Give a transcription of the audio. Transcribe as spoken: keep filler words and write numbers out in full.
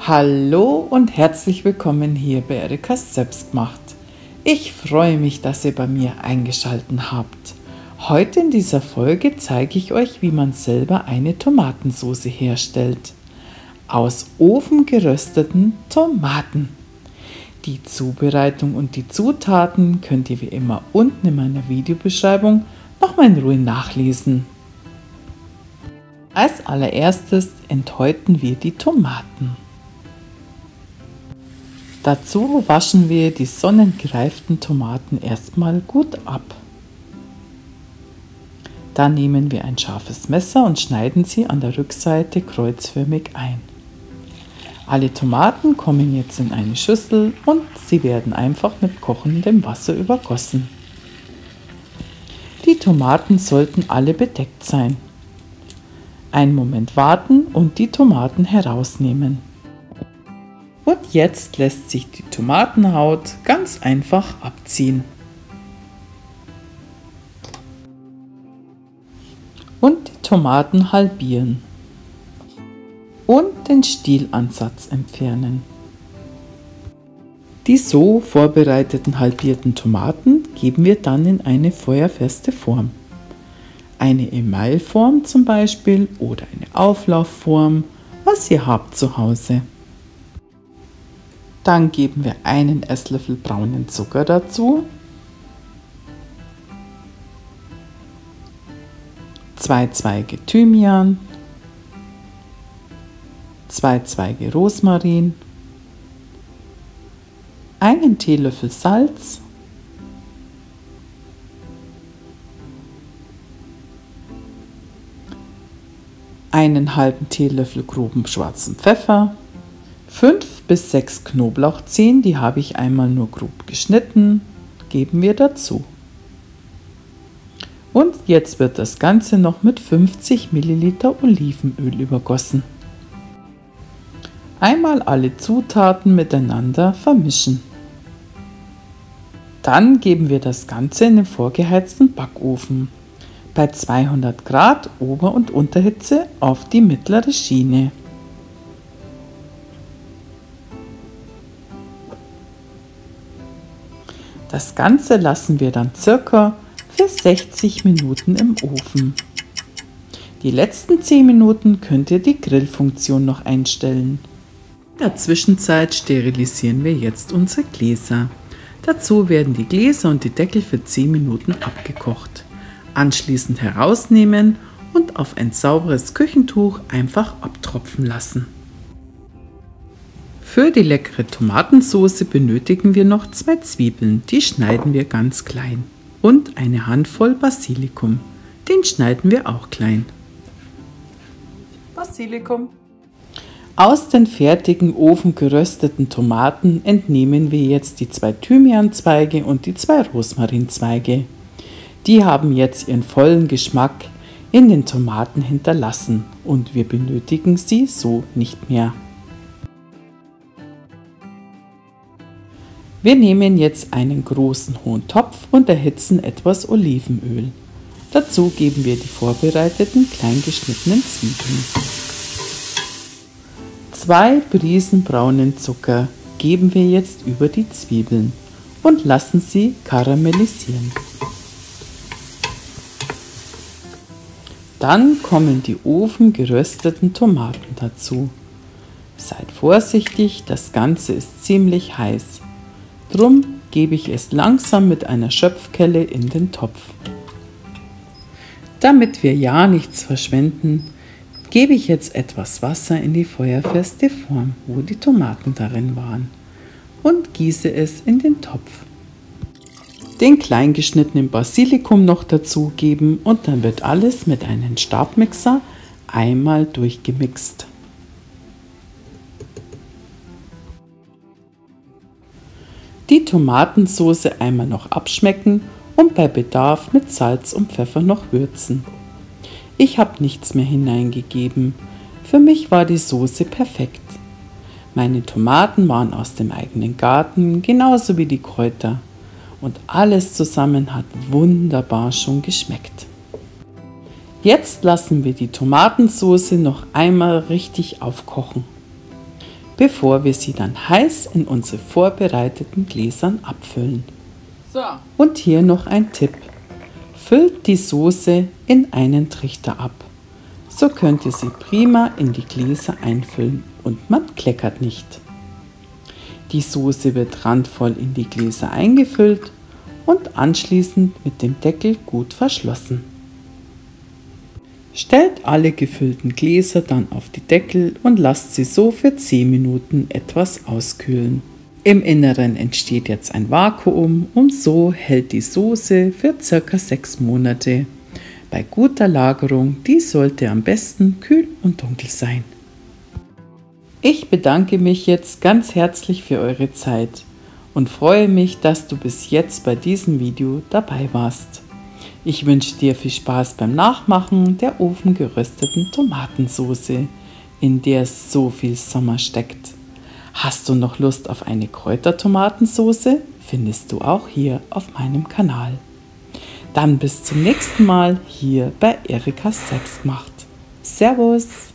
Hallo und herzlich willkommen hier bei Erikas Selbstgemacht. Ich freue mich, dass ihr bei mir eingeschaltet habt. Heute in dieser Folge zeige ich euch, wie man selber eine Tomatensauce herstellt. Aus ofengerösteten Tomaten. Die Zubereitung und die Zutaten könnt ihr wie immer unten in meiner Videobeschreibung nochmal in Ruhe nachlesen. Als allererstes enthäuten wir die Tomaten. Dazu waschen wir die sonnengereiften Tomaten erstmal gut ab. Dann nehmen wir ein scharfes Messer und schneiden sie an der Rückseite kreuzförmig ein. Alle Tomaten kommen jetzt in eine Schüssel und sie werden einfach mit kochendem Wasser übergossen. Die Tomaten sollten alle bedeckt sein. Einen Moment warten und die Tomaten herausnehmen. Und jetzt lässt sich die Tomatenhaut ganz einfach abziehen. Und die Tomaten halbieren. Und den Stielansatz entfernen. Die so vorbereiteten halbierten Tomaten geben wir dann in eine feuerfeste Form. Eine Emailform zum Beispiel oder eine Auflaufform, was ihr habt zu Hause. Dann geben wir einen Esslöffel braunen Zucker dazu, zwei Zweige Thymian, zwei Zweige Rosmarin, einen Teelöffel Salz, einen halben Teelöffel groben schwarzen Pfeffer, fünf bis sechs Knoblauchzehen, die habe ich einmal nur grob geschnitten, geben wir dazu. Und jetzt wird das Ganze noch mit fünfzig Milliliter Olivenöl übergossen. Einmal alle Zutaten miteinander vermischen. Dann geben wir das Ganze in den vorgeheizten Backofen bei zweihundert Grad Ober- und Unterhitze auf die mittlere Schiene. Das Ganze lassen wir dann circa für sechzig Minuten im Ofen. Die letzten zehn Minuten könnt ihr die Grillfunktion noch einstellen. In der Zwischenzeit sterilisieren wir jetzt unsere Gläser. Dazu werden die Gläser und die Deckel für zehn Minuten abgekocht. Anschließend herausnehmen und auf ein sauberes Küchentuch einfach abtropfen lassen. Für die leckere Tomatensauce benötigen wir noch zwei Zwiebeln, die schneiden wir ganz klein. Und eine Handvoll Basilikum, den schneiden wir auch klein. Basilikum. Aus den fertigen ofengerösteten Tomaten entnehmen wir jetzt die zwei Thymianzweige und die zwei Rosmarinzweige. Die haben jetzt ihren vollen Geschmack in den Tomaten hinterlassen und wir benötigen sie so nicht mehr. Wir nehmen jetzt einen großen hohen Topf und erhitzen etwas Olivenöl. Dazu geben wir die vorbereiteten klein geschnittenen Zwiebeln. Zwei Prisen braunen Zucker geben wir jetzt über die Zwiebeln und lassen sie karamellisieren. Dann kommen die ofengerösteten Tomaten dazu. Seid vorsichtig, das Ganze ist ziemlich heiß. Drum gebe ich es langsam mit einer Schöpfkelle in den Topf. Damit wir ja nichts verschwenden, gebe ich jetzt etwas Wasser in die feuerfeste Form, wo die Tomaten darin waren, und gieße es in den Topf. Den klein geschnittenen Basilikum noch dazugeben und dann wird alles mit einem Stabmixer einmal durchgemixt. Die Tomatensauce einmal noch abschmecken und bei Bedarf mit Salz und Pfeffer noch würzen. Ich habe nichts mehr hineingegeben. Für mich war die Soße perfekt. Meine Tomaten waren aus dem eigenen Garten, genauso wie die Kräuter. Und alles zusammen hat wunderbar schon geschmeckt. Jetzt lassen wir die Tomatensauce noch einmal richtig aufkochen. bevor wir sie dann heiß in unsere vorbereiteten Gläsern abfüllen. So. Und hier noch ein Tipp. Füllt die Soße in einen Trichter ab. So könnt ihr sie prima in die Gläser einfüllen und man kleckert nicht. Die Soße wird randvoll in die Gläser eingefüllt und anschließend mit dem Deckel gut verschlossen. Stellt alle gefüllten Gläser dann auf die Deckel und lasst sie so für zehn Minuten etwas auskühlen. Im Inneren entsteht jetzt ein Vakuum und so hält die Soße für circa sechs Monate. Bei guter Lagerung, die sollte am besten kühl und dunkel sein. Ich bedanke mich jetzt ganz herzlich für eure Zeit und freue mich, dass du bis jetzt bei diesem Video dabei warst. Ich wünsche dir viel Spaß beim Nachmachen der ofengerösteten Tomatensauce, in der so viel Sommer steckt. Hast du noch Lust auf eine Kräutertomatensauce? Findest du auch hier auf meinem Kanal. Dann bis zum nächsten Mal hier bei Erikas Selbstgemacht. Servus!